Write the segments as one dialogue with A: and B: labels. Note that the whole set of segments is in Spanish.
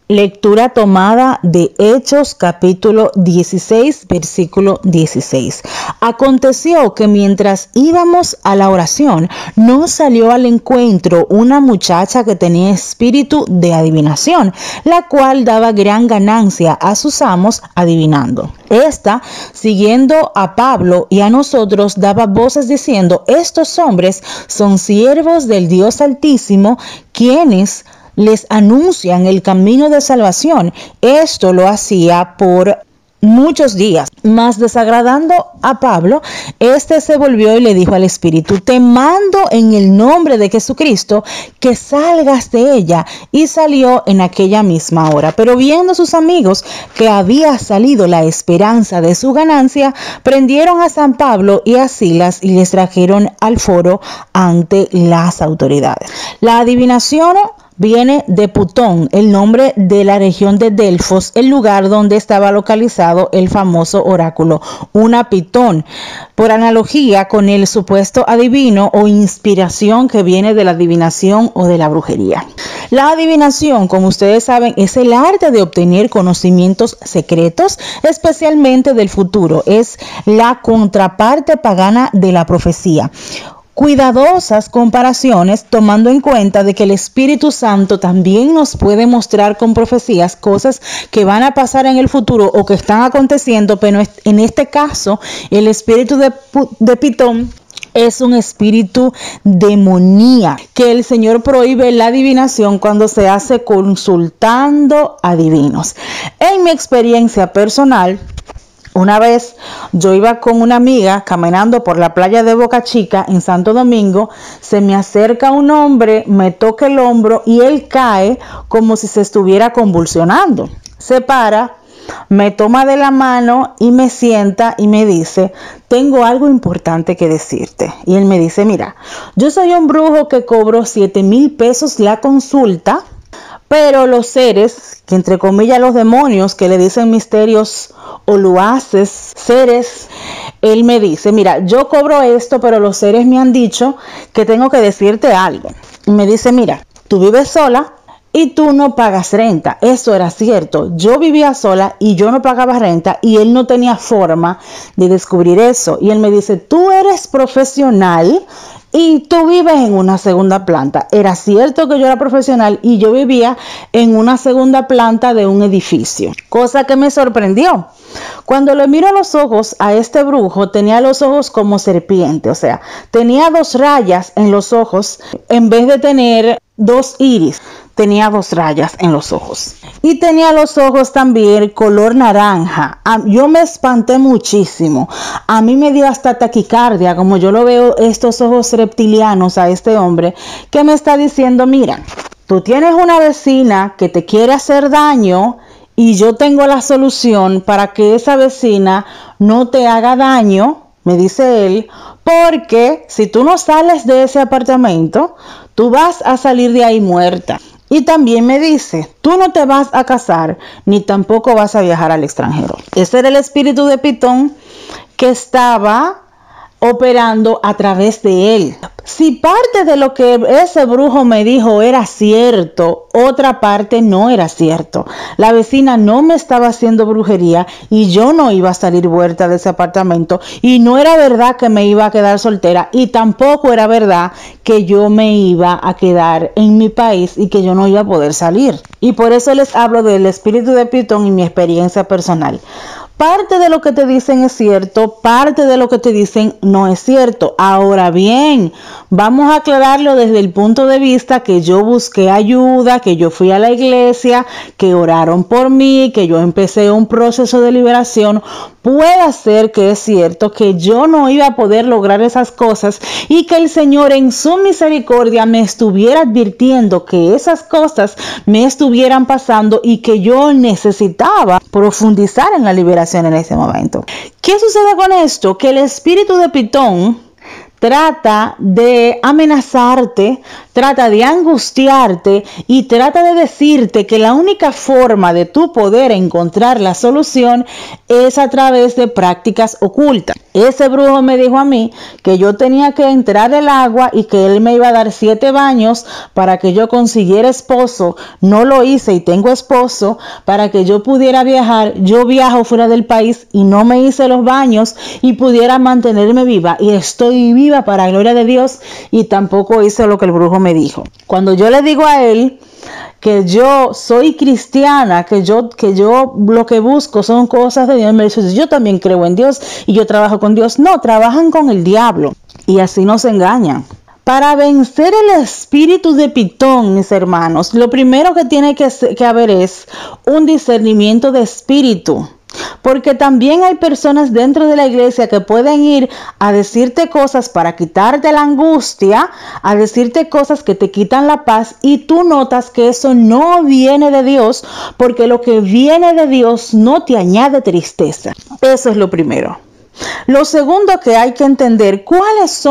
A: Lectura tomada de Hechos capítulo 16, versículo 16. Aconteció que mientras íbamos a la oración, nos salió al encuentro una muchacha que tenía espíritu de adivinación, la cual daba gran ganancia a sus amos adivinando. Esta, siguiendo a Pablo y a nosotros, daba voces diciendo: estos hombres son siervos del Dios Altísimo, quienes les anuncian el camino de salvación. Esto lo hacía por muchos días, mas desagradando a Pablo, este se volvió y le dijo al espíritu: te mando en el nombre de Jesucristo que salgas de ella. Y salió en aquella misma hora. Pero viendo sus amigos que había salido la esperanza de su ganancia, prendieron a San Pablo y a Silas y les trajeron al foro ante las autoridades. La adivinación viene de Putón, el nombre de la región de Delfos, el lugar donde estaba localizado el famoso oráculo, una pitón, por analogía con el supuesto adivino o inspiración que viene de la adivinación o de la brujería. La adivinación, como ustedes saben, es el arte de obtener conocimientos secretos, especialmente del futuro. Es la contraparte pagana de la profecía. Cuidadosas comparaciones, tomando en cuenta de que el Espíritu Santo también nos puede mostrar con profecías cosas que van a pasar en el futuro o que están aconteciendo, pero en este caso el espíritu de Pitón es un espíritu demoníaco, que el Señor prohíbe la adivinación cuando se hace consultando adivinos. En mi experiencia personal, una vez yo iba con una amiga caminando por la playa de Boca Chica en Santo Domingo. Se me acerca un hombre, me toca el hombro y él cae como si se estuviera convulsionando. Se para, me toma de la mano y me sienta y me dice: tengo algo importante que decirte. Y él me dice: mira, yo soy un brujo que cobro 7,000 pesos la consulta, pero los seres, que entre comillas los demonios que le dicen misterios o luaces, seres, él me dice: mira, yo cobro esto, pero los seres me han dicho que tengo que decirte algo. Y me dice: mira, tú vives sola y tú no pagas renta. Eso era cierto. Yo vivía sola y yo no pagaba renta y él no tenía forma de descubrir eso. Y él me dice: tú eres profesional y tú vives en una segunda planta. Era cierto que yo era profesional y yo vivía en una segunda planta de un edificio, cosa que me sorprendió. Cuando le miro a los ojos a este brujo, tenía los ojos como serpiente, o sea, tenía 2 rayas en los ojos en vez de tener 2 iris. Tenía 2 rayas en los ojos y tenía los ojos también color naranja. Yo me espanté muchísimo. A mí me dio hasta taquicardia como yo lo veo estos ojos reptilianos a este hombre que me está diciendo: mira, tú tienes una vecina que te quiere hacer daño y yo tengo la solución para que esa vecina no te haga daño, me dice él, porque si tú no sales de ese apartamento, tú vas a salir de ahí muerta. Y también me dice: tú no te vas a casar ni tampoco vas a viajar al extranjero. Ese era el espíritu de Pitón que estaba operando a través de él. Si parte de lo que ese brujo me dijo era cierto, otra parte no era cierto. La vecina no me estaba haciendo brujería y yo no iba a salir muerta de ese apartamento, y no era verdad que me iba a quedar soltera, y tampoco era verdad que yo me iba a quedar en mi país y que yo no iba a poder salir. Y por eso les hablo del espíritu de Pitón y mi experiencia personal. Parte de lo que te dicen es cierto, parte de lo que te dicen no es cierto. Ahora bien, vamos a aclararlo desde el punto de vista que yo busqué ayuda, que yo fui a la iglesia, que oraron por mí, que yo empecé un proceso de liberación. Puede ser que es cierto que yo no iba a poder lograr esas cosas y que el Señor en su misericordia me estuviera advirtiendo que esas cosas me estuvieran pasando y que yo necesitaba profundizar en la liberación en ese momento. ¿Qué sucede con esto? Que el espíritu de Pitón trata de amenazarte, trata de angustiarte y trata de decirte que la única forma de tú poder encontrar la solución es a través de prácticas ocultas. Ese brujo me dijo a mí que yo tenía que entrar al agua y que él me iba a dar 7 baños para que yo consiguiera esposo. No lo hice y tengo esposo. Para que yo pudiera viajar, yo viajo fuera del país y no me hice los baños y pudiera mantenerme viva. Y estoy viva para la gloria de Dios y tampoco hice lo que el brujo me dijo. Cuando yo le digo a él que yo soy cristiana, que yo lo que busco son cosas de Dios, me dice, yo también creo en Dios y yo trabajo con Dios. No, trabajan con el diablo y así nos engañan. Para vencer el espíritu de Pitón, mis hermanos, lo primero que tiene que haber es un discernimiento de espíritu. Porque también hay personas dentro de la iglesia que pueden ir a decirte cosas para quitarte la angustia, a decirte cosas que te quitan la paz y tú notas que eso no viene de Dios, porque lo que viene de Dios no te añade tristeza. Eso es lo primero. Lo segundo que hay que entender, ¿cuál es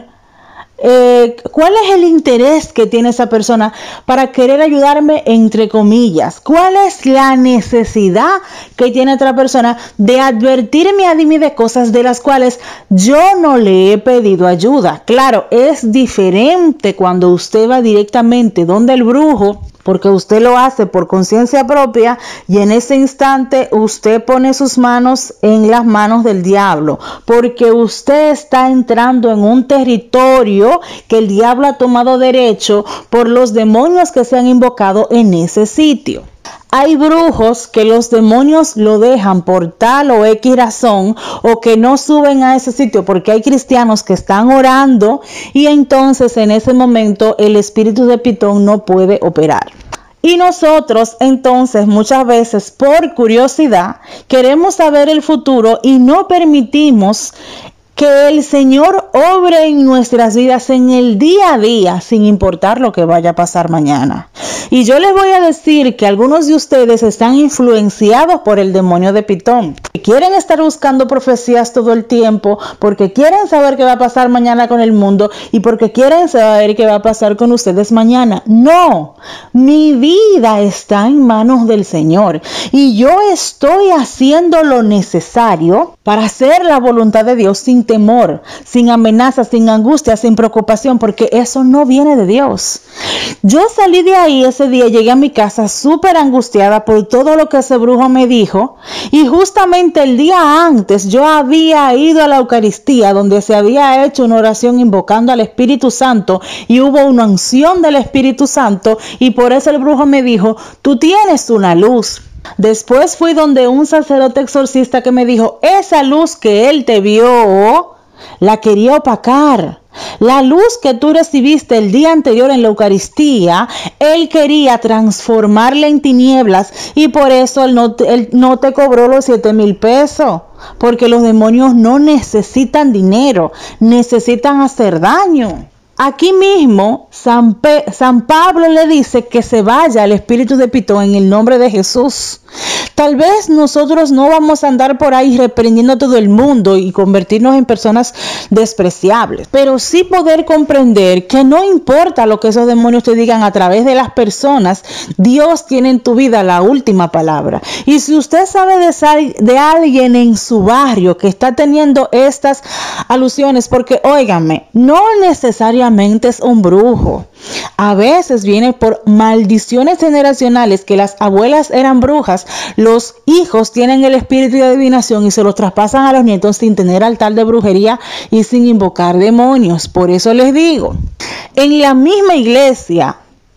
A: el interés que tiene esa persona para querer ayudarme, entre comillas? ¿Cuál es la necesidad que tiene otra persona de advertirme a mí de cosas de las cuales yo no le he pedido ayuda? Claro, es diferente cuando usted va directamente donde el brujo, porque usted lo hace por conciencia propia y en ese instante usted pone sus manos en las manos del diablo, porque usted está entrando en un territorio que el diablo ha tomado derecho por los demonios que se han invocado en ese sitio. Hay brujos que los demonios lo dejan por tal o X razón o que no suben a ese sitio porque hay cristianos que están orando y entonces en ese momento el espíritu de Pitón no puede operar. Y nosotros entonces muchas veces por curiosidad queremos saber el futuro y no permitimos que el Señor obre en nuestras vidas en el día a día, sin importar lo que vaya a pasar mañana. Y yo les voy a decir que algunos de ustedes están influenciados por el demonio de Pitón. Quieren estar buscando profecías todo el tiempo porque quieren saber qué va a pasar mañana con el mundo y porque quieren saber qué va a pasar con ustedes mañana. No, mi vida está en manos del Señor y yo estoy haciendo lo necesario para hacer la voluntad de Dios sin temor, sin amenazas, sin angustia, sin preocupación, porque eso no viene de Dios. Yo salí de ahí ese día, llegué a mi casa súper angustiada por todo lo que ese brujo me dijo y justamente el día antes yo había ido a la Eucaristía donde se había hecho una oración invocando al Espíritu Santo y hubo una unción del Espíritu Santo y por eso el brujo me dijo, tú tienes una luz. Después fui donde un sacerdote exorcista que me dijo, esa luz que él te vio, la quería opacar. La luz que tú recibiste el día anterior en la Eucaristía, él quería transformarla en tinieblas y por eso él no te cobró los 7,000 pesos. Porque los demonios no necesitan dinero, necesitan hacer daño. Aquí mismo San Pablo le dice que se vaya el espíritu de Pitón en el nombre de Jesús. Tal vez nosotros no vamos a andar por ahí reprendiendo a todo el mundo y convertirnos en personas despreciables, pero sí poder comprender que no importa lo que esos demonios te digan a través de las personas, Dios tiene en tu vida la última palabra. Y si usted sabe de alguien en su barrio que está teniendo estas alusiones, porque óigame, no necesariamente es un brujo. A veces viene por maldiciones generacionales que las abuelas eran brujas, los hijos tienen el espíritu de adivinación y se los traspasan a los nietos sin tener altar de brujería y sin invocar demonios. Por eso les digo, en la misma iglesia,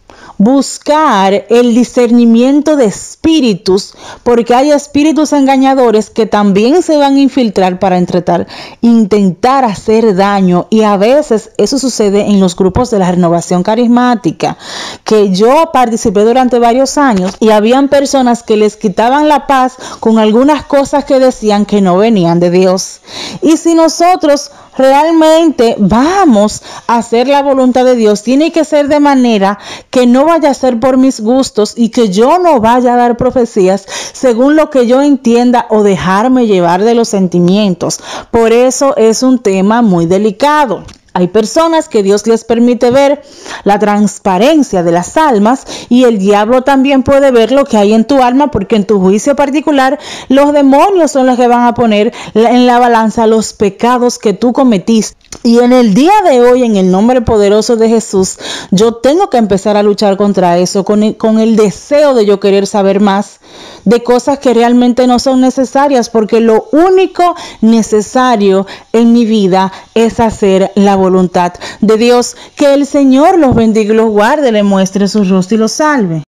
A: buscar el discernimiento de espíritus, porque hay espíritus engañadores que también se van a infiltrar para intentar hacer daño, y a veces eso sucede en los grupos de la renovación carismática, que yo participé durante varios años y habían personas que les quitaban la paz con algunas cosas que decían que no venían de Dios. Y si nosotros realmente vamos a hacer la voluntad de Dios, tiene que ser de manera que no vaya a ser por mis gustos y que yo no vaya a dar profecías según lo que yo entienda o dejarme llevar de los sentimientos. Por eso es un tema muy delicado. Hay personas que Dios les permite ver la transparencia de las almas, y el diablo también puede ver lo que hay en tu alma, porque en tu juicio particular los demonios son los que van a poner en la balanza los pecados que tú cometiste. Y en el día de hoy, en el nombre poderoso de Jesús, yo tengo que empezar a luchar contra eso, con el deseo de yo querer saber más de cosas que realmente no son necesarias, porque lo único necesario en mi vida es hacer la voluntad de Dios. Que el Señor los bendiga y los guarde, le muestre su rostro y los salve.